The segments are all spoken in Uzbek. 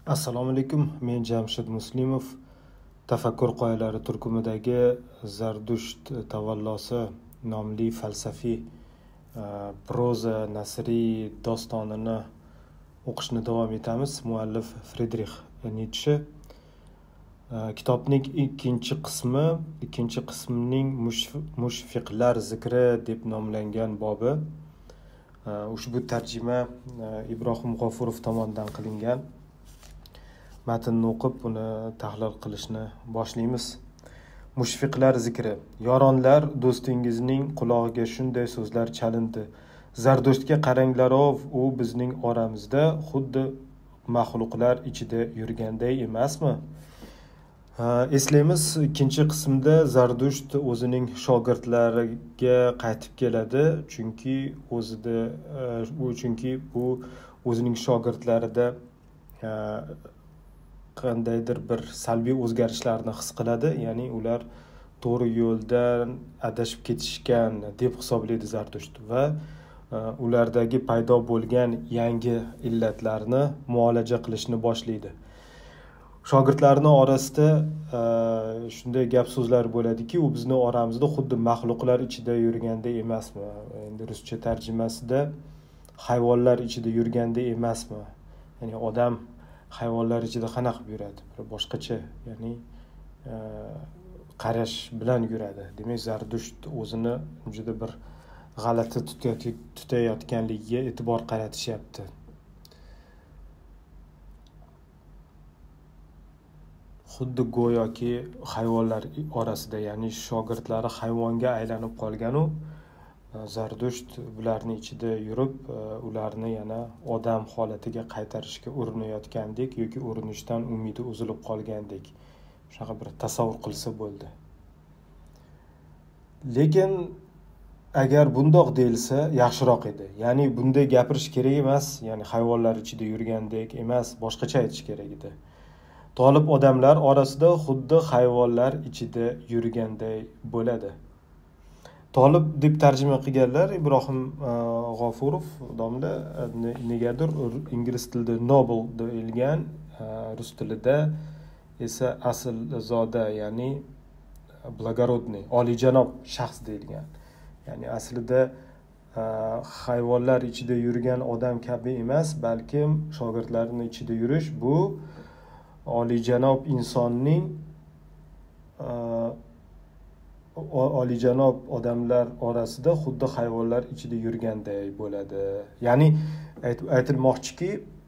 Assalomu alaykum. Men Jamshid Muslimov. Tafakkur qoyalari turkumidagi Zardusht tavallosi nomli falsafiy proza nasriy dostonini o'qishni davom etamiz. Muallif Friedrich Nietzsche. Kitobning ikkinchi qismining mushfiqlar zikri deb nomlangan bobi. Ushbu tarjima Ibrohim G'ofurov tomonidan qilingan. Matnni o'qib, buni tahlil qilishni boshlaymiz. Mushfiqlar zikri. Yoronlar, do'stingizning qulog'iga shunday so'zlar chalindi. Zardushtga qaranglarov, u bizning oramizda xuddi maxluqlar ichida yurganday emasmi? Eslaymiz, ikkinchi qismda Zardusht o'zining shogirdlariga qaytib keladi, chunki bu o'zining shogirdlarida qandaydir bir salbiy o'zgarishlarni his qiladi, ya'ni ular to'g'ri yo'ldan adashib ketishgan deb hisoblaydi Zardusht va ulardagi paydo bo'lgan yangi illatlarni muolaja qilishni boshlaydi. Shogirdlarning orasida shunday gap so'zlar bo'ladiki, u bizning oramizda xuddi maxluqlar ichida yurganday emasmi? Endi ruscha tarjimasida hayvonlar ichida yurganday emasmi? Ya'ni odam hayvonlar ichida qanaqa yuradi? Bir boshqacha, ya'ni qarash bilan yuradi. Demak, Zardusht o'zini juda bir g'alati tutayotganligiga e'tibor qaratishyapti. Xuddi go'yoki hayvonlar orasida, ya'ni shogirdlari hayvonga aylanib qolgan-u, Zardusht bularning ichida yurib, ularni yana odam holatiga qaytarishga urinayotgandek yoki urinishdan umidi uzilib qolgandek shunaqa bir tasavvur qilsa bo'ldi. Lekin agar bundoq deyilsa yaxshiroq edi. Ya'ni bunday gapirish kerak emas, ya'ni hayvonlar ichida yurgandek emas, boshqacha aytish kerak edi. Tolib odamlar orasida xuddi hayvonlar ichida yurganday bo'ladi. Tolib deb tarjima qilganlar Ibrohim G'ofurov domla negadir ingliz tilida noble deyilgan, rus tilida esa aslzoda, ya'ni благородный, oliyjanob shaxs deyilgan. Ya'ni aslida hayvonlar ichida yurgan odam kabi emas, balkim shogirdlarining ichida yurish bu oliyjanob insonning oliyjanob odamlar orasida xuddi hayvonlar ichida yurganday bo'ladi. Ya'ni aytilmoqchiki,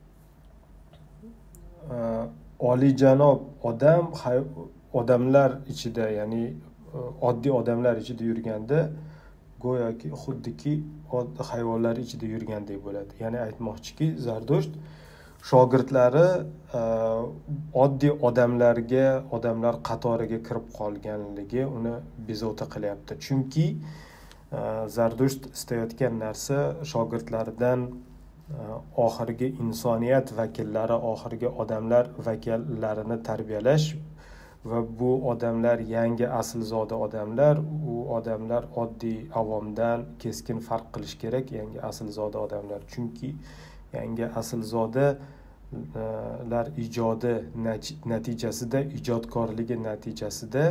oliyjanob odamlar ichida, ya'ni oddiy odamlar ichida yurganda go'yoki xuddiki hayvonlar ichida yurganday bo'ladi. Ya'ni aytmoqchiki, Zardusht shogirdlari oddiy odamlar qatoriga kirib qolganligi uni bezovta qilyapti. Chunki Zardusht istayotgan narsa shogirdlaridan oxirgi insoniyat vakillari, oxirgi odamlar vakillarini tarbiyalash va bu odamlar yangi aslzoda odamlar, u odamlar oddiy avomdan keskin farq qilish kerak, yangi aslzoda odamlar. Chunki yangi aslzodalar ijodi natijasida, ijodkorligi natijasida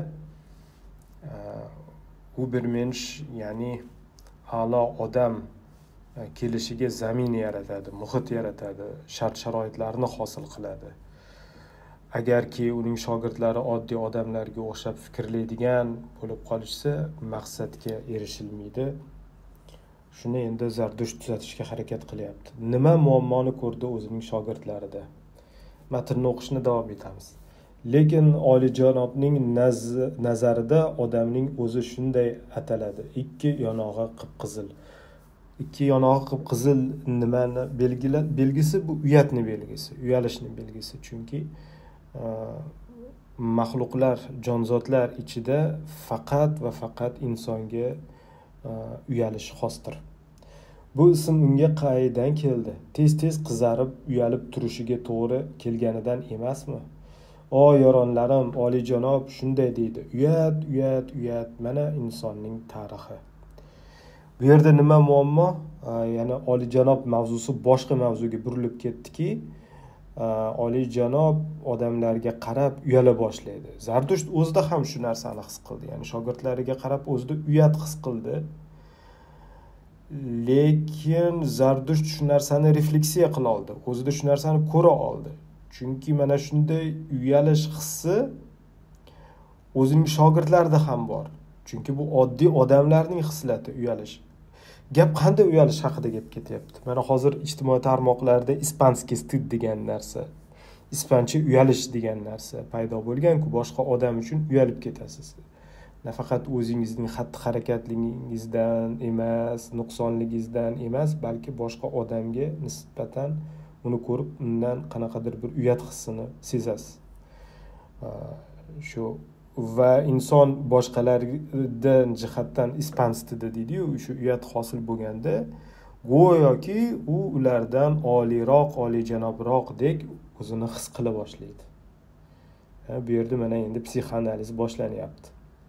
Ubermensch, ya'ni a'lo odam kelishiga zamin yaratadi, muhit yaratadi, shart-sharoitlarni hosil qiladi. Agarki uning shogirdlari oddiy odamlarga o'xshab fikrlaydigan bo'lib qolishsa, maqsadga erishilmaydi. Shuni endi Zardusht tuzatishga harakat qilyapti. Nima muammoni ko'rdi o'zining shogirdlarida? Matnni o'qishni davom etamiz. Lekin oliyjanobning nazarida odamning o'zi shunday ataladi. Ikki yonog'i qip-qizil. Ikki yonog'i qip-qizil nimani belgisi? Bu uyatni belgisi, uyalishni belgisi. Chunki maxluqlar, jonzotlar ichida faqat va faqat insonga uyalish xosdir. Bu ism unga qaydan keldi? Tez-tez qizarib, uyalib turishiga to'g'ri kelganidan emasmi? O yoronlarim, oliyjanob shunday deydi. Uyat, uyat, uyat, mana insonning tarixi. Bu yerda nima muammo? Ya'ni oliyjanob mavzusi boshqa mavzuga burilib ketdiki, oliyjanob odamlarga qarab uyala boshlaydi. Zardusht o'zida ham shu narsani his qildi. Ya'ni shogirdlariga qarab o'zida uyat his qildi. Lekin Zardusht shu narsani refleksiya qila oldi. O'zida shu narsani ko'ra oldi. Chunki mana shunday uyalish hissi o'zining shogirdlarida ham bor. Chunki bu oddiy odamlarning hislati uyalish. Gap qanday uyalish haqida gap ketyapti? Mana hozir ijtimoiy tarmoqlarda ispanskiy stid degan narsa, ispancha uyalish degan narsa paydo bo'lgan-ku, boshqa odam uchun uyalib ketasiz. Nafaqat o'zingizning xatti-harakatligingizdan emas, nuqsonligingizdan emas, balki boshqa odamga nisbatan uni ko'rib, undan qanaqadir bir uyat hissini sezasiz. Shu va inson boshqalardan jihatdan ispanstida deydi-yu, shu uyat hosil bo'lganda go'yoki u ulardan oliyroq, oliyjanobroqdek o'zini his qila boshlaydi. Bu yerda mana endi psixoanaliz boshlanyapti.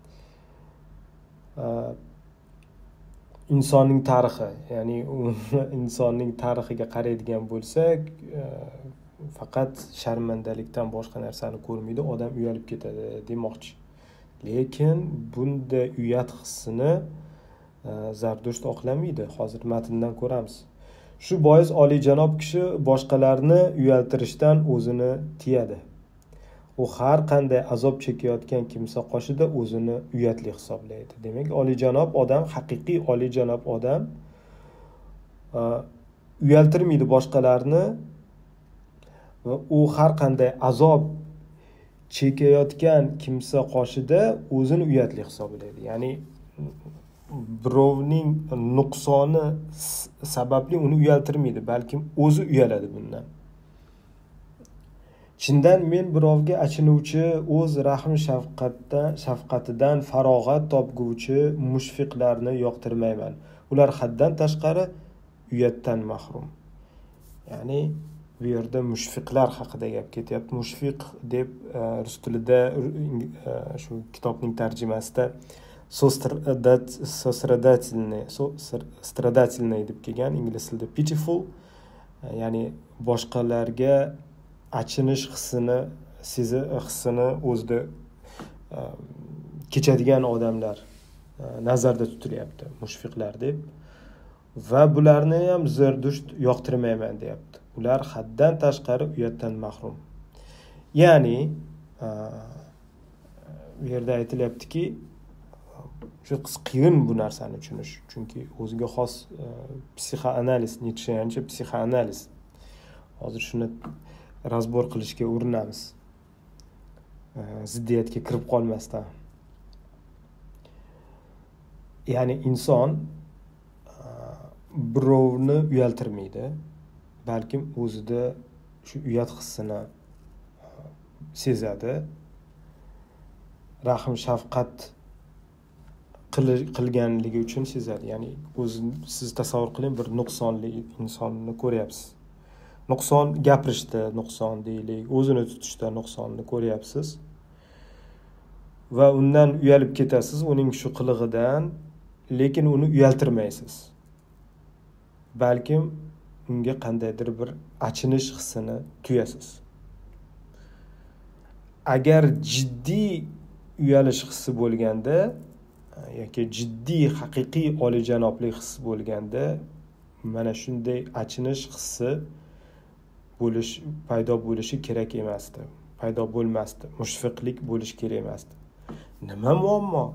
Insonning tarixi, ya'ni insonning tarixiga qaraydigan bo'lsak, faqat sharmandalikdan boshqa narsani ko'rmaydi, odam uyalib ketadi demoqchi. Lekin bunda uyat hissini Zardusht oqlamaydi. Hozir matndan ko'ramiz. Shu bois oliyjanob kishi boshqalarni uyaltirishdan o'zini tiyadi. U har qanday azob chekayotgan kimsa qoshida o'zini uyatli hisoblaydi. Demak, oliyjanob odam, haqiqiy oliyjanob odam uyaltirmaydi boshqalarni va u har qanday azob chekayotgan kimsa qoshida o'zini uyatli hisoblaydi. Ya'ni birovning nuqsoni sababli uni uyaltirmaydi, balkim o'zi uyaladi bundan. Chindan men birovga achinuvchi, o'z rahm shafqatidan farog'at topguvchi mushfiqlarni yoqtirmayman. Ular haddan tashqari uyatdan mahrum. Ya'ni bu yerda mushfiqlar haqida gap ketyapti. Mushfiq deb rus tilida shu kitobning tarjimasida sostradательный deb kelgan, ingliz tilida pitiful, ya'ni boshqalarga achinish hissini o'zida kechadigan odamlar nazarda tutilyapti, mushfiqlar deb. Va bularni ham Zardusht yoqtirmayman deyapti. Ular haddan tashqari uyatdan mahrum. Ya'ni bu yerda aytilyaptiki, shu qiyin bu narsani tushunish. Chunki o'ziga xos psixoanaliz, Nitsheyancha psixoanaliz. Hozir shuni razbor qilishga urinamiz. Ziddiyatga kirib qolmasdan. Ya'ni inson birovni uyaltirmaydi, balkim o'zida shu uyat hissini sezadi. Rahm shafqat qilganligi uchun sezadi. Ya'ni siz tasavvur qiling, bir nuqsonli insonni ko'ryapsiz. Nuqson gapirishda nuqson deylik, o'zini tutishda nuqsonni ko'ryapsiz va undan uyalib ketasiz, uning shu qilig'idan, lekin uni uyaltirmaysiz. Balkim unga qandaydir bir achinish hissini tuyasiz. Agar jiddiy uyalish hissi bo'lganda yoki jiddiy haqiqiy oliyjanoblik hissi bo'lganda, mana shunday achinish hissi paydo bo'lishi kerak emasdi. Paydo bo'lmasdi. Mushfiqlik bo'lishi kerak emasdi. Nima muammo?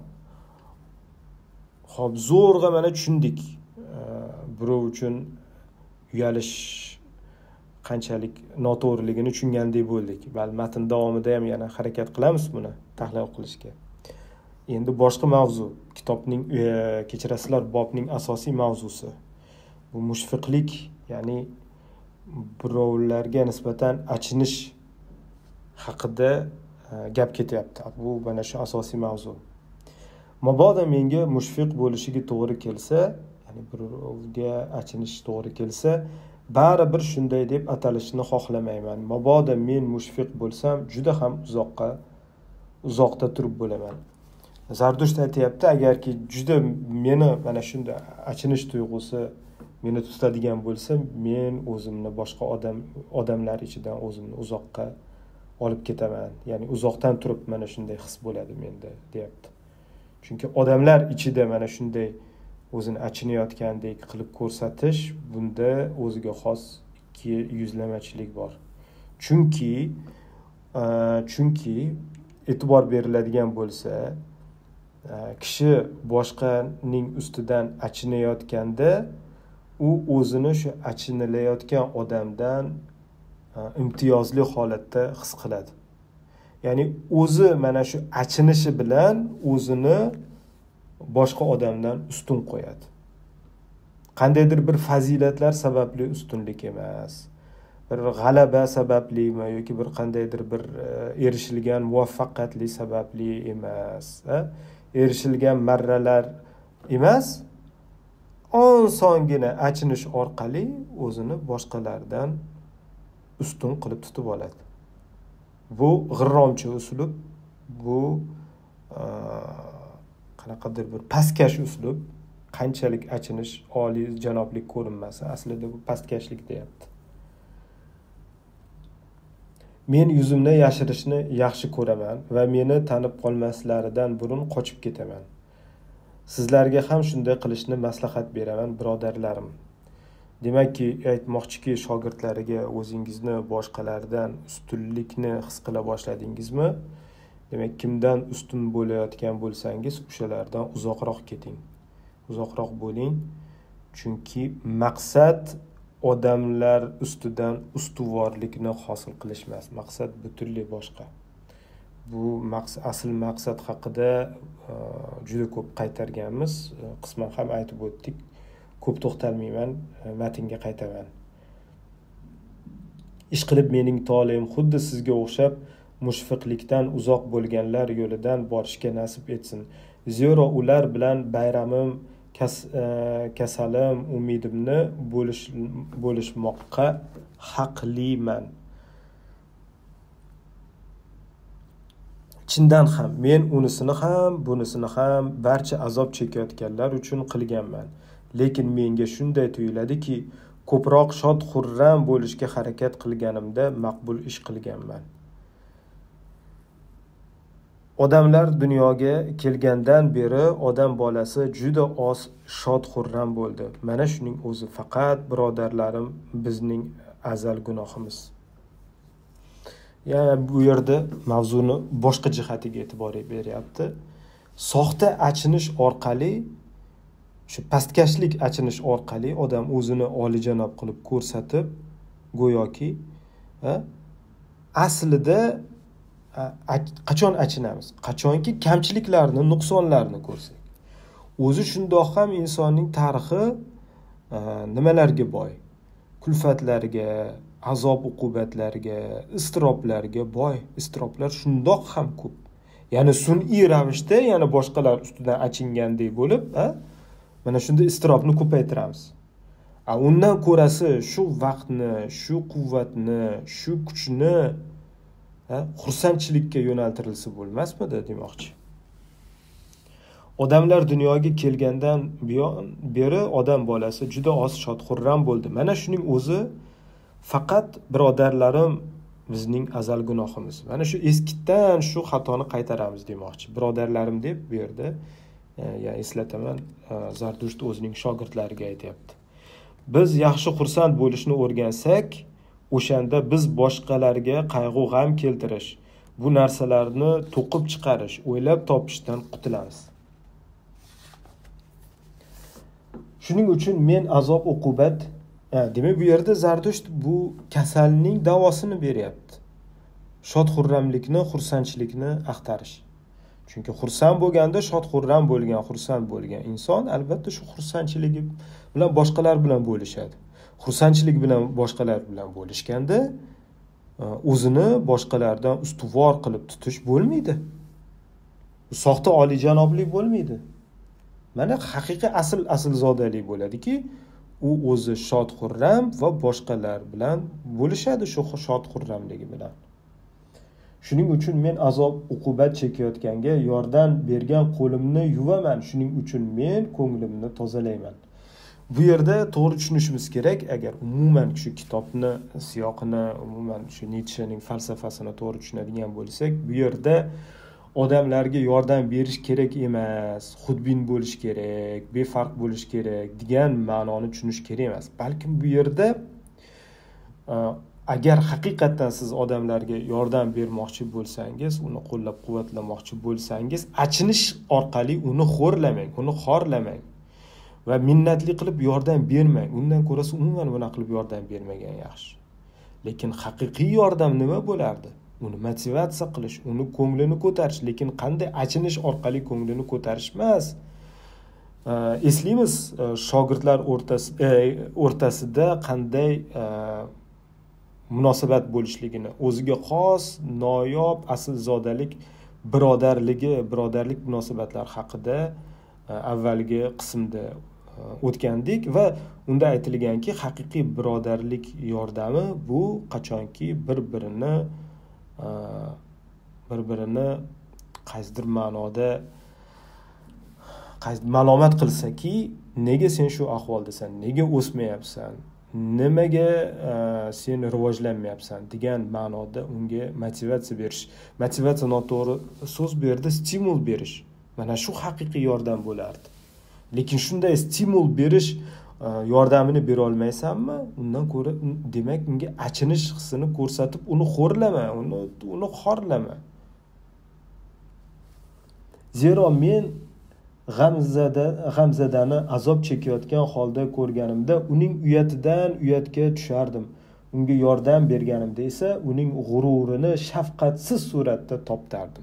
Xo'p, zo'rg'a mana tushundik. Birov uchun uyalish qanchalik noto'g'riligini tushungandek bo'ldik. Bal matn davomida ham yana harakat qilamiz buni tahlil qilishga. Endi boshqa mavzu, kitobning kechirasizlar bobning asosiy mavzusi. Bu mushfiqlik, ya'ni birovlarga nisbatan achinish haqida gap ketyapti. Bu mana shu asosiy mavzu. Mabodo menga mushfiq bo'lishiga to'g'ri kelsa, ya'ni birovga achinish to'g'ri kelsa, baribir shunday deb atalishni xohlamayman. Mabodo men mushfiq bo'lsam, juda ham uzoqda turib bo'laman. Zardusht aytayapti, agarki juda meni mana shunda achinish tuyg'usi meni tutadigan bo'lsa, men o'zimni boshqa odamlar ichidan o'zimni uzoqqa olib ketaman. Ya'ni uzoqdan turib mana shunday his bo'ladi menda, deyapti. Chunki odamlar ichida mana shunday o'zini achinayotgandek qilib ko'rsatish, bunda o'ziga xos ikki yuzlamachilik bor. Chunki e'tibor beriladigan bo'lsa, kishi boshqaning ustidan achinayotganda, u o'zini shu achinilayotgan odamdan imtiyozli holatda his qiladi. Ya'ni o'zi mana shu achinishi bilan o'zini boshqa odamdan ustun qo'yadi. Qandaydir bir fazilatlar sababli ustunlik emas, bir g'alaba sabablimi yoki bir qandaydir bir erishilgan muvaffaqiyatli sababli emas, erishilgan marralar emas, osongina achinish orqali o'zini boshqalardan ustun qilib tutib oladi. Bu g'irromchi uslub, bu qanaqadir bir pastkash uslub. Qanchalik achinish oliy janoblik ko'rinmasa, aslida bu pastkashlik deyapti. Men yuzimni yashirishni yaxshi ko'raman va meni tanib qolmaslaridan burun qochib ketaman. Sizlarga ham shunday qilishni maslahat beraman, birodarlarim. Demakki, aytmoqchiki, shogirdlariga o'zingizni boshqalardan ustunlikni his qila boshladingizmi? Demak, kimdan ustun bo'layotgan bo'lsangiz, o'shalardan uzoqroq keting. Uzoqroq bo'ling. Chunki maqsad odamlar ustidan ustuvorlikni hosil qilish emas. Maqsad butunlay boshqa. Bu asl maqsad haqida juda ko'p qaytarganmiz. Qisman ham aytib o'tdik. Ko'p to'xtalmayman, matnga qaytaman. Ishqilib mening tolim xuddi sizga o'xshab mushfiqlikdan uzoq bo'lganlar yo'lidan borishga nasib etsin. Zero ular bilan bayramim, kasalim, umidimni bo'lishmoqqa haqliman. Chindan ham men unisini ham, bunisini ham barcha azob chekayotganlar uchun qilganman. Lekin menga shunday tuyuladiki, ko'proq shod-xurram bo'lishga harakat qilganimda maqbul ish qilganman. Odamlar dunyoga kelgandan beri odam bolasi juda oz shod-xurram bo'ldi. Mana shuning o'zi faqat, birodarlarim, bizning azal gunohimiz. Yani bu yerda mavzuni boshqa jihatiga e'tibor beryapti. Soxta achinish orqali, shu pastkashlik achinish orqali odam o'zini olijanob qilib ko'rsatib, go'yoki aslida qachon achinamiz? Qachonki kamchiliklarni, nuqsonlarni ko'rsak. O'zi shundoq ham insonning tarixi nimalarga boy? Kulfatlarga, azob uqubatlarga, iztiroblarga boy. Iztiroblar shundoq ham ko'p. Ya'ni sun'iy ravishda, ya'ni boshqalar ustidan achingandek bo'lib, mana shunda iztirobni ko'paytiramiz. Undan ko'rasi shu vaqtni, shu quvvatni, shu kuchni xursandchilikka yo'naltirilsa bo'lmasmidi demoqchi. Odamlar dunyoga kelgandan beri odam bolasi juda oz shod-xurram bo'ldi. Mana shuning o'zi faqat, birodarlarim, bizning azal gunohimiz. Mana shu eskitdan shu xatoni qaytaramiz demoqchi. Birodarlarim deb bu yerda eslataman, Zardusht o'zining shogirdlariga aytyapti. Biz yaxshi xursand bo'lishni o'rgansak, o'shanda biz boshqalarga qayg'u g'am keltirish, bu narsalarni to'qib chiqarish, o'ylab topishdan qutulamiz. Shuning uchun men azob uqubat, demak bu yerda Zardusht bu kasalning davosini beryapti. Shod-xurramlikni, xursandchilikni axtarish. Chunki xursand bo'lganda shod-xurram bo'lgan, xursand bo'lgan inson albatta shu xursandchiligi bilan boshqalar bilan bo'lishadi. Xursandchilik bilan boshqalar bilan bo'lishganda o'zini boshqalardan ustuvor qilib tutish bo'lmaydi. Soxta olijanoblik bo'lmaydi. Mana haqiqiy asl zodalik bo'ladiki, u o'zi shod-xurram va boshqalar bilan bo'lishadi shu shod-xurramligi bilan. Shuning uchun men azob uqubat chekayotganga yordam bergan qo'limni yuvaman. Shuning uchun men ko'nglimni tozalayman. Bu yerda to'g'ri tushunishimiz kerak. Agar umuman shu kitobni siyoqini, umuman shu Nitshening falsafasini to'g'ri tushunadigan bo'lsak, bu yerda odamlarga yordam berish kerak emas, xudbin bo'lish kerak, befarq bo'lish kerak degan ma'noni tushunish kerak emas. Balkim bu yerda agar haqiqatan siz odamlarga yordam bermoqchi bo'lsangiz, uni qo'llab-quvvatlamoqchi bo'lsangiz, achinish orqali uni xo'rlamang, uni xorlamang va minnatli qilib yordam bermang. Undan ko'rasi umuman buna qilib yordam bermagan yaxshi. Lekin haqiqiy yordam nima bo'lardi? Uni motivatsiya qilish, uni ko'nglini ko'tarish, lekin qanday achinish orqali ko'nglini ko'tarish emas. Eslaymiz shogirdlar o'rtasida qanday munosabat bo'lishligini, o'ziga xos noyob aslzodalik birodarlik munosabatlari haqida avvalgi qismda o'tgandik va unda aytilganki, haqiqiy birodarlik yordami bu qachonki bir-birini qaysidir ma'noda malomat qilsaki, nega sen shu ahvoldasan, nega o'smayapsan, nimaga sen rivojlanmayapsan degan ma'noda unga motivatsiya berish. Motivatsiya noto'g'ri so'z bu yerda stimul berish. Mana shu haqiqiy yordam bo'lardi. Lekin shunday stimul berish yordamini bera olmaysanmi? Undan ko'ra demak unga achinish hissini ko'rsatib uni xo'rlama, uni xorlama. Zero men g'amzadani azob chekayotgan holda ko'rganimda uning uyatidan uyatga tushardim. Unga yordam berganimda esa uning g'ururini shafqatsiz suratda toptardim.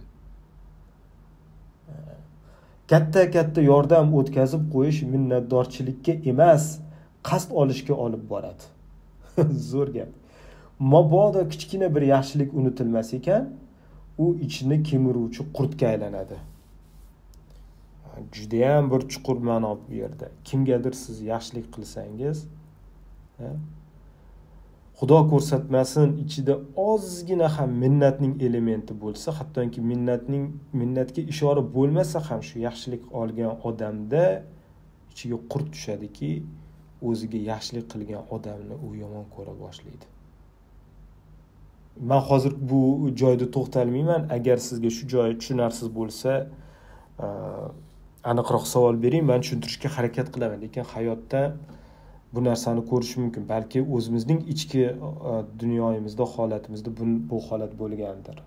Katta yordam o'tkazib qo'yish minnatdorchilikka emas, qasd olishga olib boradi. Zo'r gap. Mabodo kichkina bir yaxshilik unutilmas ekan, u ichini kemiruvchi qurtga aylanadi. Judayam bir chuqur ma'no bu yerda. Kimgadir siz yaxshilik qilsangiz, Xudo ko'rsatmasin ichida ozgina ham minnatning elementi bo'lsa, hattoki minnatga ishora bo'lmasa ham shu yaxshilik olgan odamda ichiga qurt tushadiki, o'ziga yaxshilik qilgan odamni u yomon ko'ra boshlaydi. Men hozir bu joyda to'xtalmayman. Agar sizga shu joy tushunarsiz bo'lsa, aniqroq savol bering, men tushuntirishga harakat qilaman. Lekin hayotda bu narsani ko'rish mumkin. Balki o'zimizning ichki dunyoyimizda, holatimizda bu holat bo'lgandir.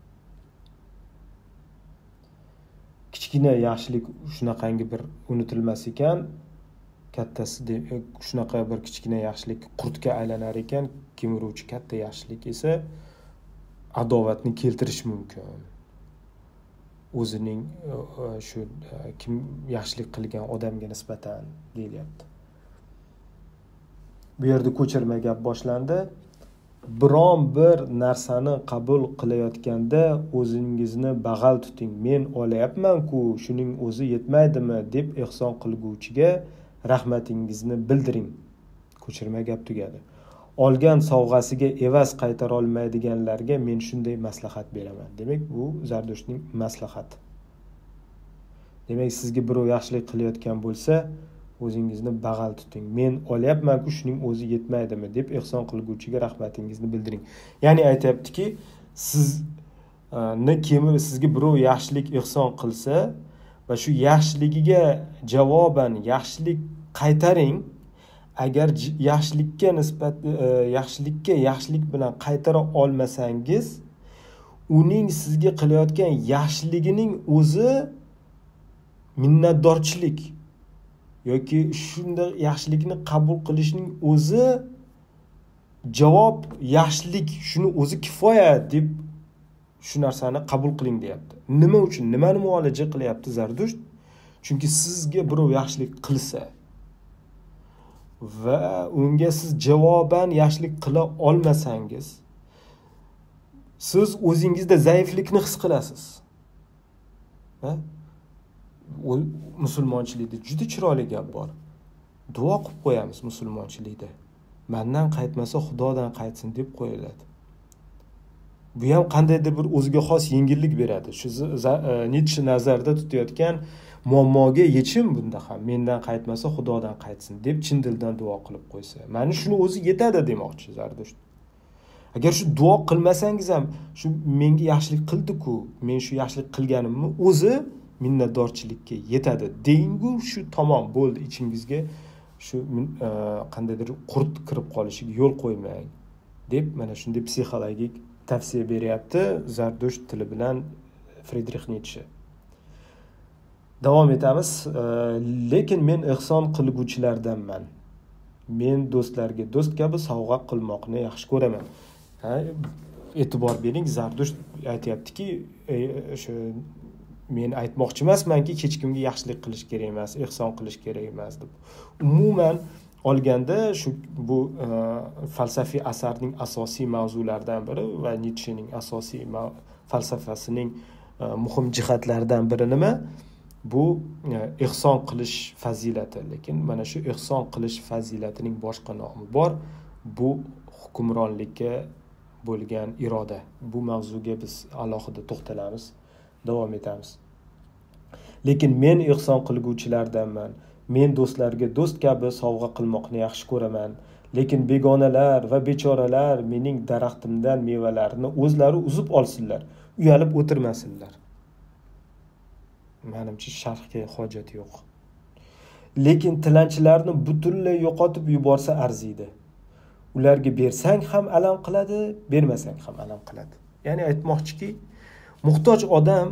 Kichkina yaxshilik shunaqangi bir unutilmas ekan, kattasi shunaqa bir kichkina yaxshilik qurtga aylanar ekan, kemiruvchi katta yaxshilik esa adovatni keltirish mumkin. O'zining shu kim yaxshilik qilgan odamga nisbatan deyilyapti. Bu yerda ko'chirma gap boshlandi. Biron bir narsani qabul qilayotganda o'zingizni bag'al tuting. Men olayapman-ku, shuning o'zi yetmaydimi deb ehson qilguvchiga rahmatingizni bildiring. Ko'chirma gap tugadi. Olgan sovg'asiga evaz qaytara olmaydiganlarga men shunday maslahat beraman. Demak, bu Zardoshning maslahati. Demak, sizga birov yaxshilik qilayotgan bo'lsa, o'zingizni bag'al tuting. Men olyapman-ku, shuning o'zi yetmaydimi deb ehson qilguvchiga rahmatingizni bildiring. Ya'ni aytayaptiki, sizga birov yaxshilik ehson qilsa va shu yaxshiligiga javoban yaxshilik qaytaring. Agar yaxshilik bilan qaytara olmasangiz, uning sizga qilayotgan yaxshiligining o'zi minnatdorchilik yoki shunday yaxshilikni qabul qilishning o'zi javob yaxshilik, shuni o'zi kifoya deb shu narsani qabul qiling deyapti. Nima uchun? Nimani muolaja qilyapti Zardusht? Chunki sizga birov yaxshilik qilsa va unga siz javoban yaxshilik qila olmasangiz, siz o'zingizda zaiflikni his qilasiz. Musulmonchilikda juda chiroyli gap bor. Duo qilib qo'yamiz musulmonchilikda. Mendan qaytmasa Xudodan qaytsin deb qo'yiladi. Bu ham qandaydir bir o'ziga xos yengillik beradi. Shu Nitshe nazarda tutayotgan muammoga yechim bunda ham mendan qaytmasa Xudodan qaytsin deb chin dildan duo qilib qo'ysa. Mana shuni o'zi yetadi demoqchi Zardusht. Agar shu duo qilmasangiz ham shu menga yaxshilik qildi-ku, men shu yaxshilik qilganimni o'zi minnatdorchilikka yetadi deyingu shu tamom bo'ldi, ichingizga shu qandaydir qurt kirib qolishiga yo'l qo'ymang deb mana shunday psixologik tavsiya beryapti Zardusht tili bilan Friedrix Nitshe. Davom etamiz. Lekin men ihson qilguvchilardanman. Men do'stlarga do'st kabi sovg'a qilmoqni yaxshi ko'raman. E'tibor bering, Zardusht aytayaptiki, shu men aytmoqchi emasmanki hech kimga yaxshilik qilish kerak emas, ihson qilish kerak emas deb. Umuman olganda shu bu falsafiy asarning asosiy mavzularidan biri va Nitshening asosiy falsafasining muhim jihatlaridan biri nima? Bu ihson qilish fazilati. Lekin mana shu ihson qilish fazilatining boshqa nomi bor. Bu hukmronlikka bo'lgan iroda. Bu mavzuga biz alohida to'xtalamiz, davom etamiz. Lekin men ihson qilguvchilardanman. Men do'stlarga do'st kabi sovg'a qilmoqni yaxshi ko'raman. Lekin begonalar va bechoralar mening daraxtimdan mevalarni o'zlari uzib olsinlar, uyalib o'tirmasinlar. Menimcha sharhga hojat yo'q. Lekin tilanchilarni butunlay yo'qotib yuborsa arziydi. Ularga bersang ham alam qiladi, bermasang ham alam qiladi. Ya'ni aytmoqchiki, muhtoj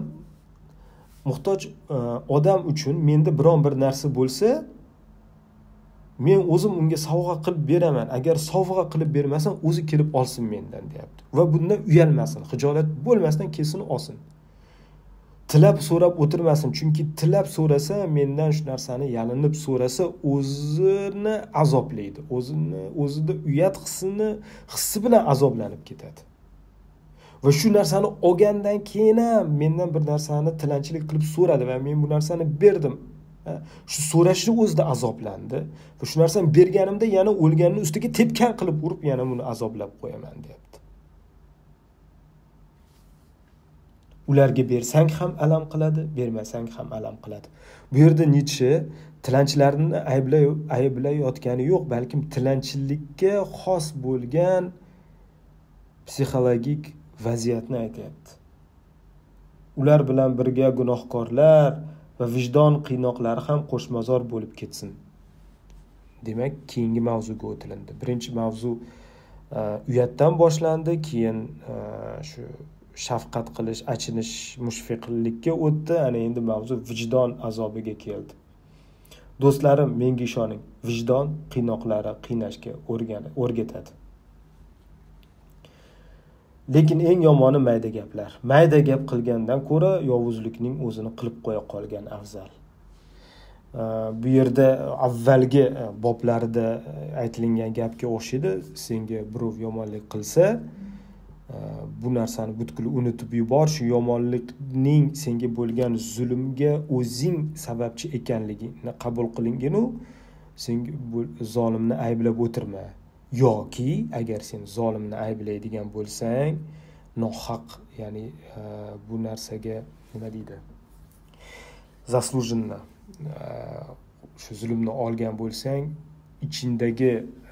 odam uchun menda biron bir narsa bo'lsa, men o'zim unga sovg'a qilib beraman. Agar sovg'a qilib bermasam, o'zi kelib olsin mendan, deyapti. Va bundan uyalmasin, xijolat bo'lmasdan kesin olsin. Tilab so'rab o'tirmasin, chunki tilab so'rasa, mendan shu narsani yalinib so'rasa, o'zini azoblaydi. O'zida uyat hissi bilan azoblanib ketadi. Va shu narsani olgandan keyin ham mendan bir narsani tilanchilik qilib so'radi va men bu narsani berdim. Shu so'rashni o'zida azoblandi va shu narsani berganimda yana o'lganning ustiga tepkan qilib urib yana buni azoblab qo'yaman, deyapti. Ularga bersang ham alam qiladi, bermasang ham alam qiladi. Bu yerda Nitshe tilanchilarni ayblayotgani yo'q, balkim tilanchilikka xos bo'lgan psixologik vaziyatni aytayapti. Ular bilan birga gunohkorlar va vijdon qiynoqlari ham qo'shmazor bo'lib ketsin. Demak, keyingi mavzuga o'tilindi. Birinchi mavzu uyatdan boshlandi, keyin shu shafqat qilish, achinish, mushfiqlikka o'tdi. Ana endi mavzu vijdon azobiga keldi. Do'stlarim, menga ishoning, vijdon qiynoqlari qiynashga o'rgatadi. Lekin eng yomoni mayda gaplar. Mayda gap qilgandan ko'ra yovuzlikning o'zini qilib qo'ya qolgan afzal. Bu yerda avvalgi boblarida aytilgan gapga o'xshaydi. Senga birov yomonlik qilsa, bu narsani butkul unutib yubor, shu yomonlikning senga bo'lgan zulmga o'zing sababchi ekanligini qabul qilinginu, sen zolimni ayblab o'tirma. Yoki agar sen zolimni ayblaydigan bo'lsang, nohaq, ya'ni bu narsaga nima deydi? Zaslujinni shu zulmni olgan bo'lsang, ichindagi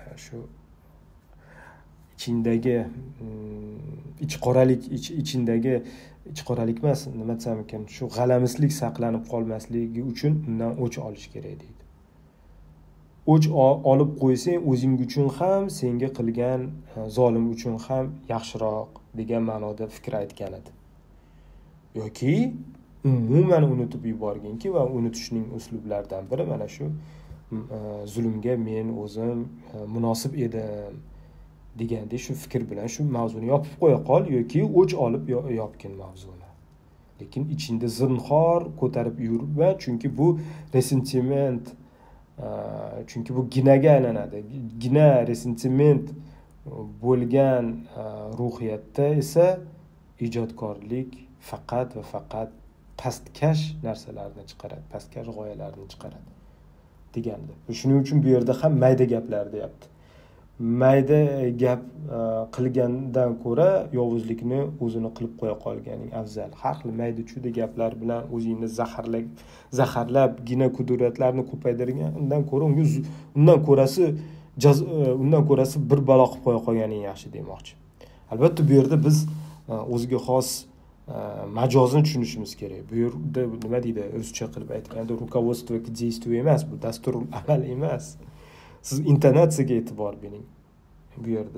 ichqoralik emas, nima desam ekan, shu g'alamislik saqlanib qolmasligi uchun undan o'ch olish kerak deydi. O'ch olib qo'ysang, o'zing uchun ham, senga qilgan zolim uchun ham yaxshiroq degan ma'noda fikr aytgan edi. Yoki umuman unutib yuborginki va unutishning uslublaridan biri mana shu zulmga men o'zim munosib edim degandek shu fikr bilan shu mavzuni yopib qo'ya qol yoki o'ch olib yopgin mavzuni. Lekin ichingda zinhor ko'tarib yurma, chunki bu resentiment, chunki bu ginaga aylanadi. Gina, resentiment bo'lgan ruhiyatda esa ijodkorlik faqat va faqat pastkash narsalarni chiqaradi, pastkash g'oyalarni chiqaradi degandi. Shuning uchun bu yerda ham mayda gaplar deyapti. mayda gap qilgandan ko'ra yovuzlikni o'zini qilib qo'ya qolganing afzal. Har xil mayda chuyda gaplar bilan o'zingni zaharlab gina qudratlarni ko'paytirgandan ko'ra undan ko'rasi bir balo qilib qo'ya qolganing yaxshi demoqchi. Albatta bu yerda biz o'ziga xos majozni tushunishimiz kerak. Bu yerda nima deydi, ruscha qilib aytganda rukovodство к действию emas, bu dasturul amal emas. Siz intonatsiyaga e'tibor bering bu yerda.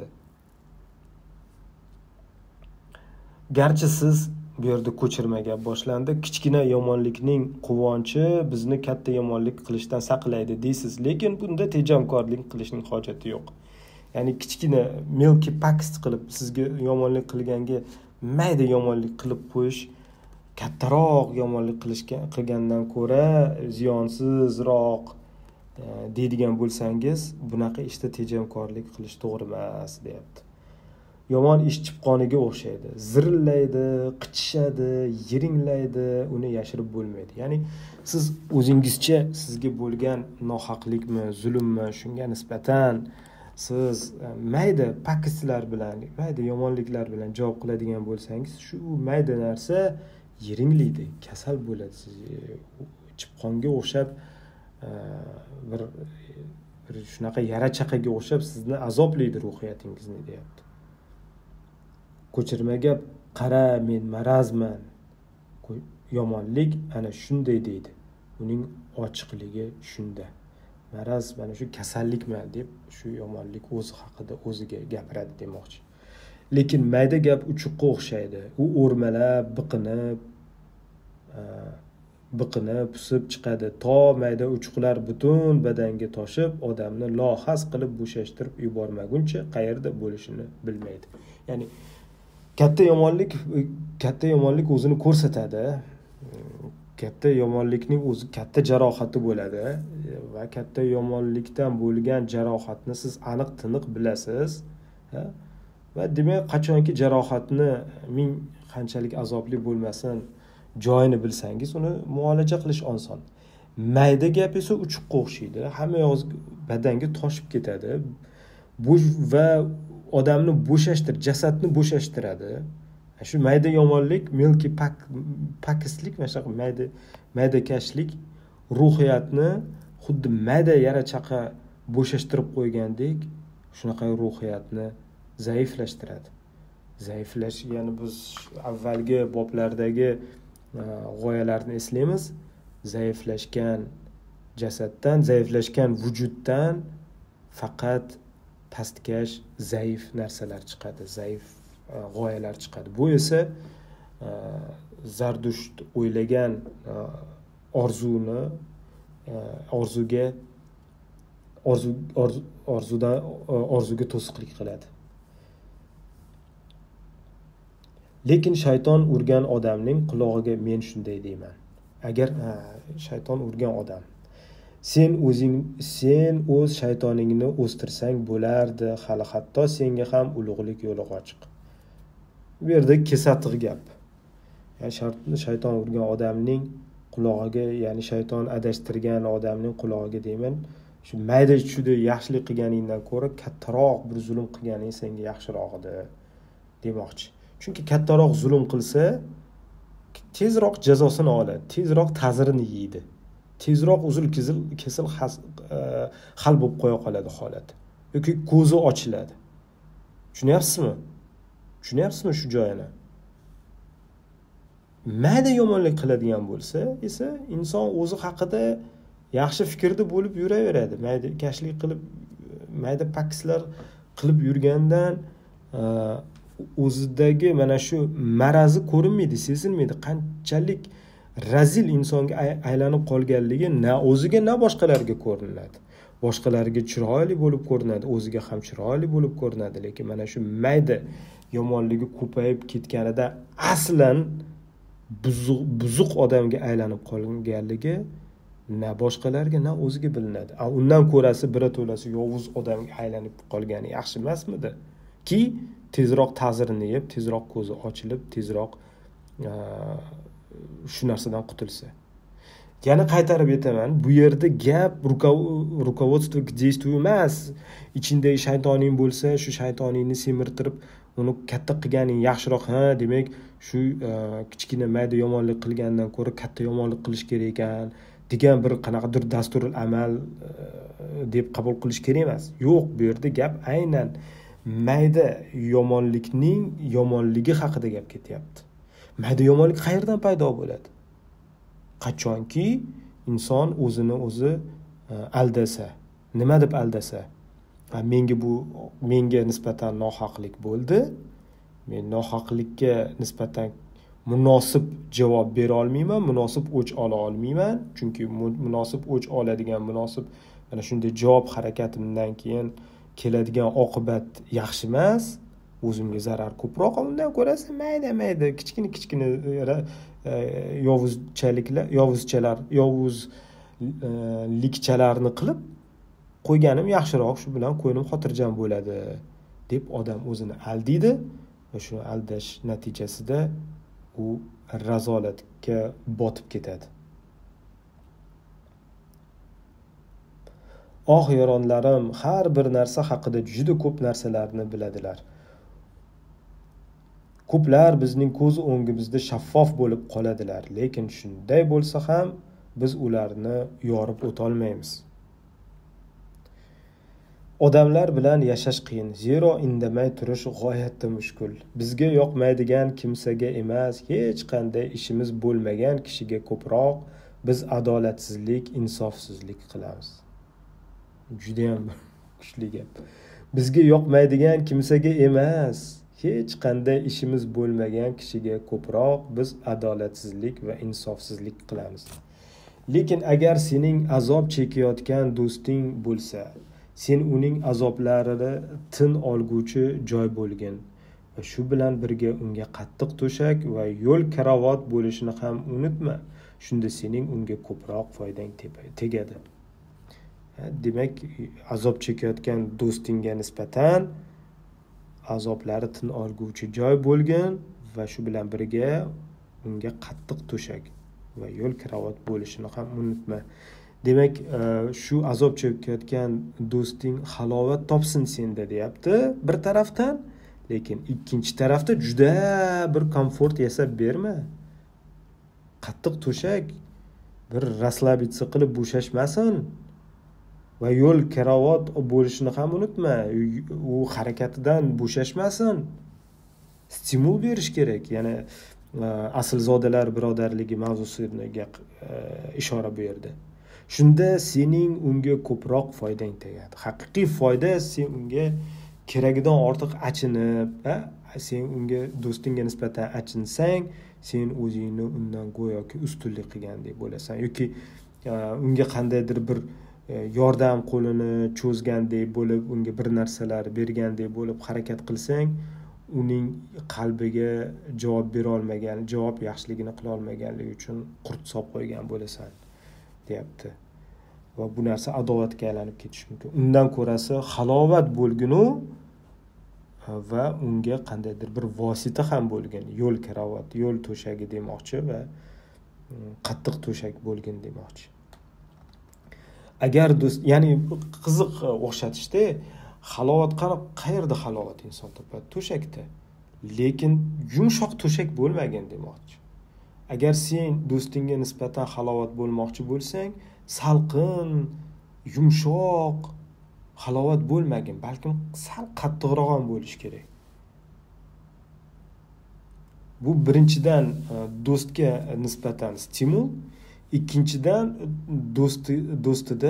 Garchi siz bu yerda ko'chirma gap boshlandi. Kichkina yomonlikning quvonchi bizni katta yomonlik qilishdan saqlaydi deysiz, lekin bunda tejamkorlik qilishning hojati yo'q. Ya'ni kichkina milky paxt qilib sizga yomonlik qilganga mayda yomonlik qilib qo'yish kattaroq yomonlik qilgandan ko'ra ziyonsizroq deydigan bo'lsangiz, bunaqa ishda tejamkorlik qilish to'g'ri emas, deyapti. Yomon ish chipqoniga o'xshaydi. Zirillaydi, qichishadi, yiringlaydi, uni yashirib bo'lmaydi. Ya'ni siz o'zingizcha sizga bo'lgan nohaqlikmi, zulmmi, shunga nisbatan siz mayda pakistlar bilan, mayda yomonliklar bilan javob qiladigan bo'lsangiz, shu mayda narsa yiringlaydi, kasal bo'ladi. Siz chipqonga o'xshab bir shunaqa yara chaqaga o'xshab sizni azoblaydi ruhiyatingizni, deyapti. Ko'chirmaga qara, men marazman. Yomonlik ana shunday deydi. Uning ochiqligi shunda. Maraz mana shu kasallikman deb shu yomonlik o'zi haqida o'ziga gapiradi demoqchi. Lekin mayda gap uchuqqa o'xshaydi. U o'rmalab, biqinib, pusib chiqadi. To mayda uchuqlar butun badanga toshib, odamni lohas qilib bo'shashtirib yubormaguncha qayerda bo'lishini bilmaydi. Ya'ni katta yomonlik o'zini ko'rsatadi. Katta yomonlikning o'zi katta jarohati bo'ladi va katta yomonlikdan bo'lgan jarohatni siz aniq tiniq bilasiz. Va demak, qachonki jarohatni ming qanchalik azobli bo'lmasin, joyini bilsangiz, uni muolaja qilish oson. Mayda gap esa uchuqqa o'xshaydi. Hamma yoz badanga toshib ketadi. Va odamni jasadni bo'shashtiradi. Shu mayda yomonlik, milky pakistlik, mayda kashlik ruhiyatni xuddi mayda yara chaqa bo'shashtirib qo'ygandek, shunaqa ruhiyatni zaiflashtiradi. Zaiflash, ya'ni biz avvalgi boblardagi g'oyalarni eslaymiz. Zaiflashgan jasaddan, zaiflashgan vujuddan faqat pastkash, zaif narsalar chiqadi, zaif g'oyalar chiqadi. Bu esa Zardusht o'ylagan orzuga to'siqlik qiladi. Lekin shayton urgan odamning qulog'iga men shunday deyman. Agar shayton urgan odam, sen o'z shaytoningni o'stirsang bo'lardi, hali hatto senga ham ulug'lik yo'li ochiq. Bu yerda kesatiq gap. Ya'ni shayton urgan odamning qulog'iga, ya'ni shayton adashtirgan odamning qulog'iga deyman, shu mayda chuyda yaxshilik qilganingdan ko'ra kattaroq bir zulm qilganing senga yaxshirog'idi demoqchi. Chunki kattaroq zulm qilsa, tezroq jazosini oladi, tezroq ta'zirini yeydi. Tezroq kesil hal bo'lib qo'ya qoladi holat. Yoki ko'zi ochiladi. Tushunyapsizmi shu joyini? Mayda yomonlik qiladigan bo'lsa esa inson o'zi haqida yaxshi fikrda bo'lib yuraveradi. Mayda kashlik qilib, mayda pakslar qilib yurgandan o'zidagi mana shu marazi ko'rinmaydi, sezilmaydi. Qanchalik razil insonga aylanib qolganligi na o'ziga, na boshqalarga ko'rinadi. Boshqalarga chiroyli bo'lib ko'rinadi, o'ziga ham chiroyli bo'lib ko'rinadi. Lekin mana shu mayda yomonligi ko'payib ketganida aslan buzuq odamga aylanib qolganligi na boshqalarga, na o'ziga bilinadi. Undan ko'rasi birato'lasi yovuz odamga aylanib qolgani yaxshi emasmidi? Ki tezroq ta'zirini yeb, tezroq ko'zi ochilib, tezroq shu narsadan qutulsa. yana qaytarib aytaman, bu yerda gap rukovodstvo к действию emas. Ichingdagi shaytoning bo'lsa, shu shaytoningni semirtirib uni katta qilganing yaxshiroq. Demak, shu kichkina mayda yomonlik qilgandan ko'ra katta yomonlik qilish kerak ekan degan bir qanaqadir dasturul amal deb qabul qilish kerak emas. Yo'q, bu yerda gap aynan mayda yomonlikning yomonligi haqida gap ketyapti. Mayda yomonlik qayerdan paydo bo'ladi? Qachonki inson o'zini o'zi aldasa, nima deb aldasa, menga nisbatan nohaqlik bo'ldi, men nohaqlikka nisbatan munosib javob bera olmayman, munosib o'ch ola olmayman, chunki munosib o'ch oladigan munosib mana shunday javob harakatimdan keyin keladigan oqibat yaxshi emas, o'zimga zarar ko'proq. Undan ko'rasa mayda kichkina yovuzlikchalarni qilib qo'yganim yaxshiroq, shu bilan ko'nglim xotirjam bo'ladi deb odam o'zini aldaydi va shu aldash natijasida u razolatga botib ketadi. Yoronlarim har bir narsa haqida juda ko'p narsalarni biladilar. Ko'plar bizning ko'z o'ngimizda shaffof bo'lib qoladilar, lekin shunday bo'lsa ham biz ularni yorib o'tolmaymiz. Odamlar bilan yashash qiyin, zero indamay turish g'oyatda mushkul. Bizga yoqmaydigan kimsaga emas, hech qanday ishimiz bo'lmagan kishiga ko'proq biz adolatsizlik, insofsizlik qilamiz. Juda ham kuchli gap. Bizga yoqmaydigan kimsaga emas, hech qanday ishimiz bo'lmagan kishiga ko'proq biz adolatsizlik va insofsizlik qilamiz. Lekin agar sening azob chekayotgan do'sting bo'lsa, sen uning azoblarini tin olguvchi joy bo'lgin va shu bilan birga unga qattiq to'shak va yo'l karavot bo'lishini ham unutma. Shunda sening unga ko'proq foydang tegadi. Demak, azob chekayotgan do'stingga nisbatan azoblari tin olguvchi joy bo'lgin va shu bilan birga unga qattiq to'shak va yo'l karavot bo'lishini ham unutma. Demak, shu azob chekayotgan do'sting halovat topsin senda deyapti bir tarafdan, lekin ikkinchi tarafda juda bir komfort yasab berma. Qattiq to'shak bir raslabitsa qilib bo'shashmasin va yo'l karavot bo'lishini ham unutma. U harakatidan bo'shashmasin. Stimul berish kerak. Yana aslzodalar birodarligi mavzusiga ishora bu yerda. Shunda sening unga ko'proq foydang tegadi. Haqiqiy foyda, sen unga keragidan ortiq achinib, sen unga do'stingga nisbatan achinsang, sen o'zingni undan go'yoki ustunlik qilgandek bo'lasan yoki unga qandaydir bir yordam qo'lini cho'zgandek bo'lib, unga bir narsalar bergandek bo'lib harakat qilsang, uning qalbiga javob bera olmagan, javob yaxshiligini qila olmaganligi uchun qurt solib qo'ygan bo'lasan deyapti. Va bu narsa adovatga aylanib ketishi mumkin. Undan ko'rasi halovat bo'lginu va unga qandaydir bir vosita ham bo'lgan, yo'l karavot, yo'l to'shagi demoqchi va qattiq to'shak bo'lgin demoqchi. Agar do'st, ya'ni qiziq o'xshatishda, halovat qayerda halovat inson topadi? To'shakda. Lekin yumshoq to'shak bo'lmagan demoqchi. Agar sen do'stingga nisbatan halovat bo'lmoqchi bo'lsang, salqin, yumshoq halovat bo'lmagin, balkim sal qattiqroq ham bo'lishi kerak. Bu birinchidan do'stga nisbatan stimul, ikkinchidan do'stida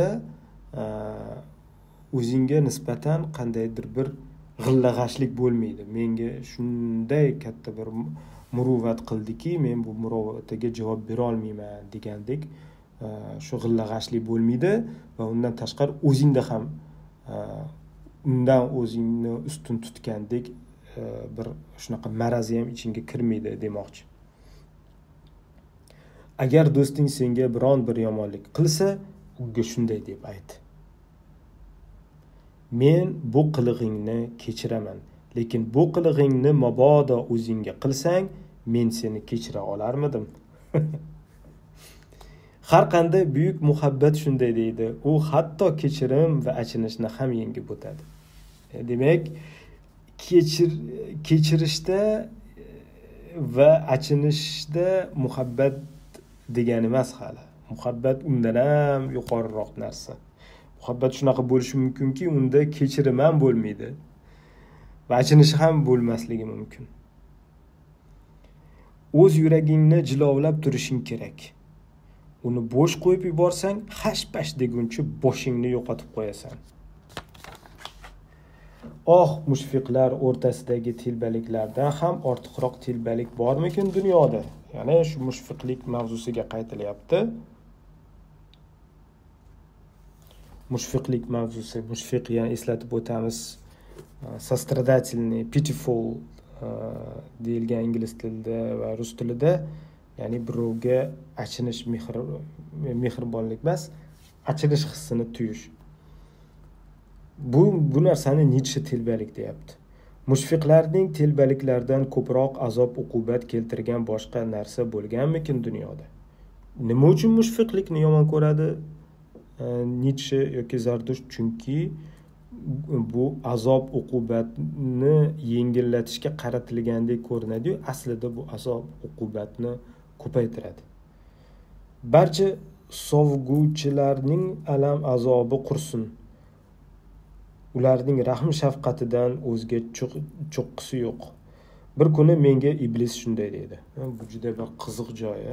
o'zingga nisbatan qandaydir bir g'illag'ashlik bo'lmaydi. Menga shunday katta bir muruvvat qildiki, men bu muruvvatiga javob bera olmayman degandek shu g'illag'ashlik bo'lmaydi va undan tashqari o'zingda ham undan o'zingni ustun tutgandek bir shunaqa marazi ham ichingga kirmaydi demoqchi. Agar do'sting senga biron bir yomonlik qilsa, unga shunday deb ayt: men bu qilig'ingni kechiraman, lekin bu qilig'ingni mabodo o'zingga qilsang, men seni kechira olarmidim? har qanday buyuk muhabbat shunday deydi, u hatto kechirim va achinishni ham yengib o'tadi. Demak, kechirishda va achinishda muhabbat degani emas hali. Muhabbat undan ham yuqoriroq narsa. Muhabbat shunaqa bo'lishi mumkinki, unda kechirim ham bo'lmaydi va achinishi ham bo'lmasligi mumkin. O'z yuragingni jilovlab turishing kerak. Uni bo'sh qo'yib yuborsang, hash-pash deguncha boshingni yo'qotib qo'yasan. Mushfiqlar o'rtasidagi telbaliklardan ham ortiqroq telbalik bormikin dunyoda? Ya'ni shu mushfiqlik mavzusiga qaytilyapti. Mushfiqlik mavzusi, mushfiq ya'ni eslatib o'tamiz, sostradательный, pitiful deyilgan ingliz tilida va rus tilida, ya'ni birovga achinish, mehribonlik emas, achinish hissini tuyish. Bu narsani Nietzsche telbalik deyapti. Mushfiqlarning telbaliklardan ko'proq azob-uqubat keltirgan boshqa narsa bo'lganmikin dunyoda? Nima uchun mushfiqlikni yomon ko'radi Nietzsche yoki Zardusht? Chunki bu azob-uqubatni yengillatishga qaratilgandek ko'rinadi-yu, aslida bu azob-uqubatni ko'paytiradi. Barcha sovg'uvchilarning alam azobi qursin. Ularning rahm shafqatidan o'zga cho'qqisi yo'q. Bir kuni menga iblis shunday dedi. Bu juda bir qiziq joyi,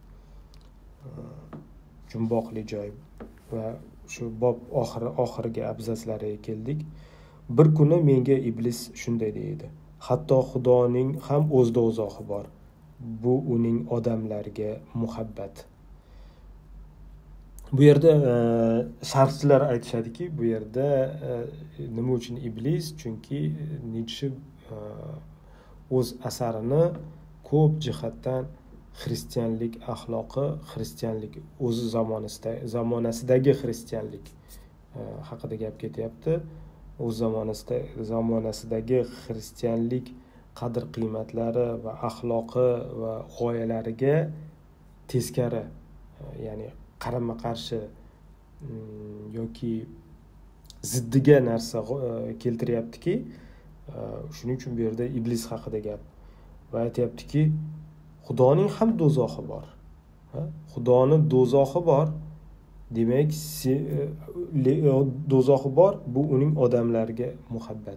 jumboqli joy va shu bob oxirgi abzatslariga keldik. Bir kuni menga iblis shunday dedi. Hatto Xudoning ham o'z do'zaxi bor. Bu uning odamlarga muhabbat. Bu yerda sharhchilar aytishadiki, bu yerda nima uchun iblis? Chunki Nietzsche o'z asarini ko'p jihatdan xristianlik axloqi, xristianlik o'zi zamonasidagi xristianlik haqida gap ketyapti. O'z zamonasidagi xristianlik qadr-qiymatlari va axloqi va g'oyalariga teskari, ya'ni qarama-qarshi yoki ziddiga narsa keltiryaptiki, shuning uchun bu yerda iblis haqida gap. Va aytayaptiki, Xudoning ham do'zaxi bor. Xudoning do'zaxi bor. Demak, do'zaxi bor, bu uning odamlarga muhabbat.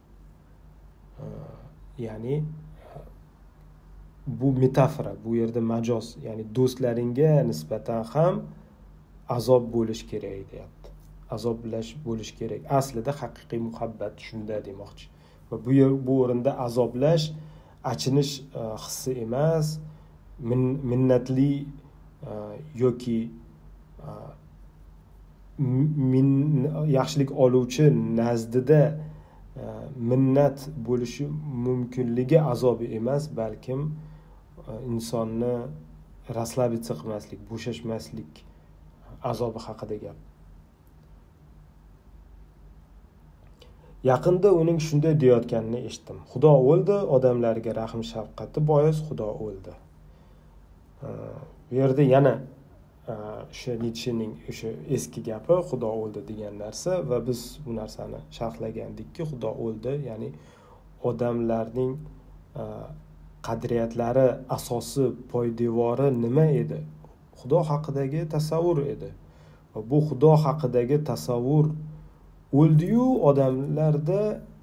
Ya'ni bu metafora, bu yerda majoz, ya'ni do'stlaringga nisbatan ham azob bo'lish kerak deyapti. Azoblash bo'lish kerak. Aslida haqiqiy muhabbat shunda demoqchi. Va bu o'rinda azoblash achinish hissi emas, minnatli yoki yaxshilik oluvchi nazdida minnat bo'lishi mumkinligi azobi emas, balkim insonni raslabitsa qilmaslik, bo'shashmaslik azobi haqida gap. Yaqinda uning shunday deyotganini eshitdim. Xudo o'ldi, odamlarga rahm shafqati bois Xudo o'ldi. Bu yerda yana o'sha Nietzschening o'sha eski gapi, Xudo o'ldi degan narsa, va biz bu narsani sharhlagandikki, Xudo o'ldi, ya'ni odamlarning qadriyatlari asosi, poydevori nima edi? Xudo haqidagi tasavvur edi. Va bu Xudo haqidagi tasavvur o'ldi-yu, odamlarda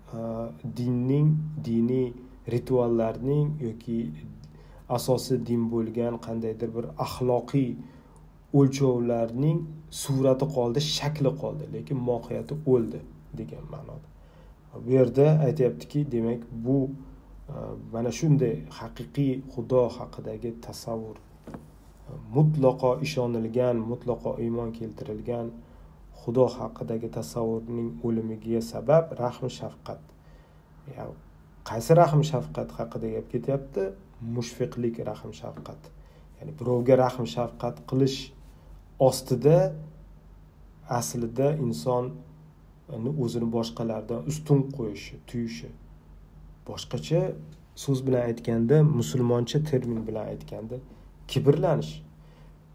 diniy rituallarning yoki asosiy din bo'lgan qandaydir bir axloqiy o'lchovlarning surati qoldi, shakli qoldi, lekin mohiyati o'ldi degan ma'noda. Bu yerda aytayaptiki, demak bu mana shunday haqiqiy Xudo haqidagi tasavvur, mutlaqo ishonilgan, mutlaqo iymon keltirilgan Xudo haqidagi tasavvurning o'limiga sabab rahm shafqat. Yani qaysi rahm shafqat haqida gap ketyapti? Mushfiqlik rahm shafqat. Ya'ni birovga rahm shafqat qilish ostida aslida inson o'zini boshqalardan ustun qo'yishi, tuyishi. Boshqacha so'z bilan aytganda, musulmoncha termin bilan aytganda, kibrlanish.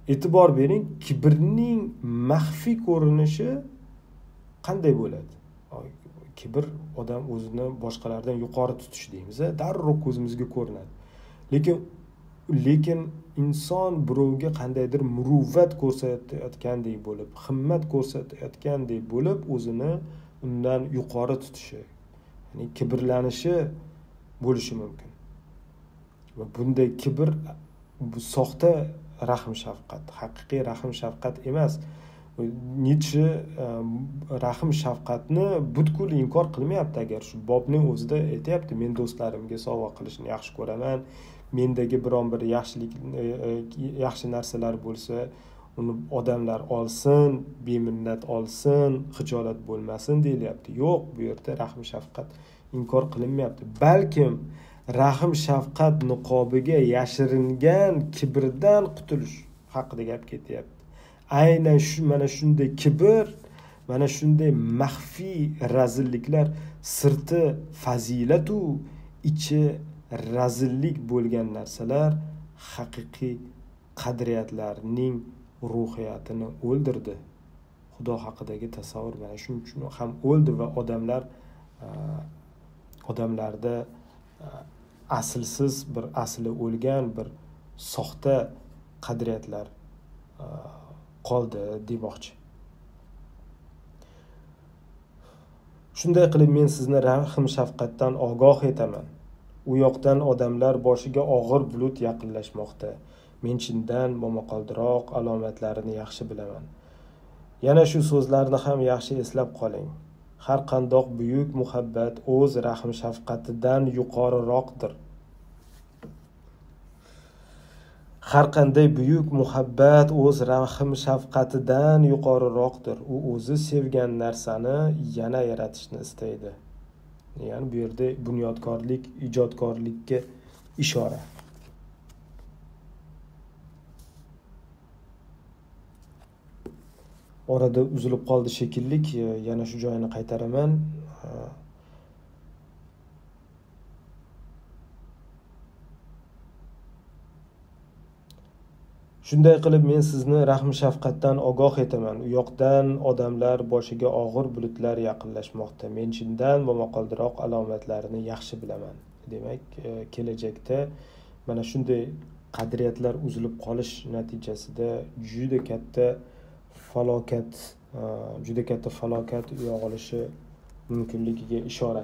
e'tibor bering, kibrning maxfiy ko'rinishi qanday bo'ladi? Kibr odam o'zini boshqalardan yuqori tutish deymiz, darrov ko'zimizga ko'rinadi. Lekin inson birovga qandaydir muruvvat ko'rsatayotgandek bo'lib, himmat ko'rsatayotgandek bo'lib, o'zini undan yuqori tutishi, ya'ni kibrlanishi bo'lishi mumkin. Va bunday kibr bu soxta rahm shafqat, haqiqiy rahm shafqat emas. Nitshe rahm shafqatni butkul inkor qilmayapti. Agar shu bobning o'zida aytayapti, men do'stlarimga sovg'a qilishni yaxshi ko'raman, mendagi biron bir yaxshi narsalar bo'lsa, uni odamlar olsin, beminnat olsin, xijolat bo'lmasin deyilyapti. Yo'q, bu yerda rahm shafqat inkor qilinmayapti. Balkim rahm shafqat niqobiga yashiringan kibrdan qutulish haqida gap ketyapti. Aynan mana shunday kibr, mana shunday maxfiy razilliklar, sirti fazilatu ichi razillik bo'lgan narsalar haqiqiy qadriyatlarning ruhiyatini o'ldirdi. Xudo haqidagi tasavvur mana shuning uchun ham o'ldi va odamlarda aslsiz bir asli o'lgan bir soxta qadriyatlar qoldi demoqchi. Shunday qilib men sizni rahm shafqatdan ogoh etaman. U yoqdan odamlar boshiga og'ir bulut yaqinlashmoqda. Men chindan momaqaldiroq alomatlarini yaxshi bilaman. Yana shu so'zlarni ham yaxshi eslab qoling. Har qandoq buyuk muhabbat o'z rahm shafqatidan yuqoriroqdir. Har qanday buyuk muhabbat o'z rahm shafqatidan yuqoriroqdir. U o'zi sevgan narsani yana yaratishni istaydi. Ya'ni bu yerda bunyodkorlik, ijodkorlikka ishora. Orada uzilib qoldi shekilli, yana shu joyini qaytaraman. Shunday qilib men sizni rahm shafqatdan ogoh etaman. U yoqdan odamlar boshiga og'ir bulutlar yaqinlashmoqda. Men chindan momaqaldiroq alomatlarini yaxshi bilaman. Demak, kelajakda mana shunday qadriyatlar uzilib qolish natijasida juda katta falokat uyg'onishi mumkinligiga ishora.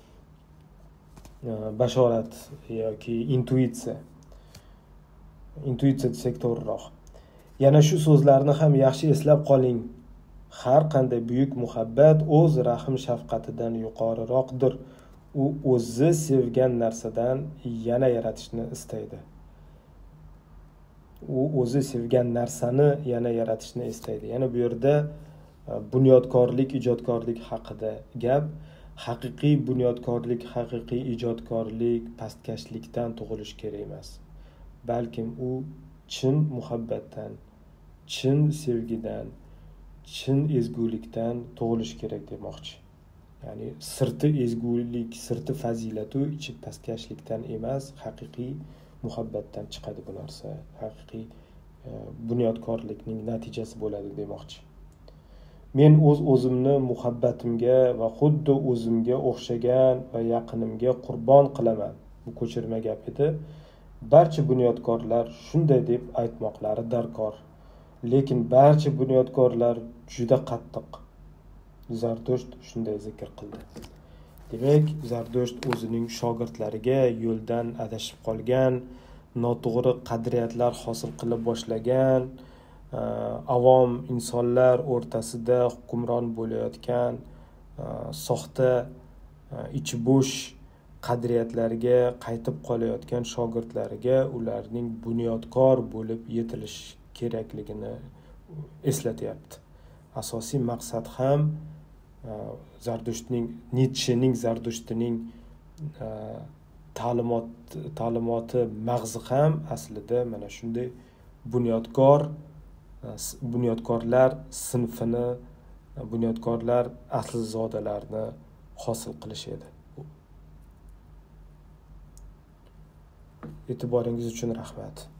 Bashorat yoki intuitsiya desak to'g'riroq. Yana shu so'zlarni ham yaxshi eslab qoling. Har qanday buyuk muhabbat o'z rahm shafqatidan yuqoriroqdir. U o'zi sevgan narsadan yana yaratishni istaydi. U o'zi sevgan narsani yana yaratishni istaydi. Yana bu yerda bunyodkorlik, ijodkorlik haqida gap. Haqiqiy bunyodkorlik, haqiqiy ijodkorlik pastkashlikdan tug'ilishi kerak emas. Balkim u chin muhabbatdan, chin sevgidan, chin ezgulikdan tug'ilishi kerak demoqchi. Ya'ni sirti ezgulik, sirti fazilatu ichi pastkashlikdan emas, haqiqiy muhabbatdan chiqadi bu narsa. Haqiqiy bunyodkorlikning natijasi bo'ladi demoqchi. Men o'zimni muhabbatimga va xuddi o'zimga o'xshagan va yaqinimga qurbon qilaman. Bu ko'chirma gap edi. Barcha bunyodkorlar shunday deb aytmoqlari darkor. Lekin barcha bunyodkorlar juda qattiq. Zardosht shunday zikr qildi. Demak, Zardosht o'zining shogirdlariga yo'ldan adashib qolgan, noto'g'ri qadriyatlar hosil qilib boshlagan, avom insonlar o'rtasida hukmron bo'layotgan, soxta, ichi bo'sh qadriyatlarga qaytib qolayotgan shogirdlariga ularning bunyodkor bo'lib yetilish kerakligini eslatyapti. Asosiy maqsad ham Nitshening Zardoshtining ta'limoti mag'zi ham aslida mana shunday bunyodkorlar sinfini, bunyodkorlar aslzodalarni hosil qilish edi. E'tiboringiz uchun rahmat.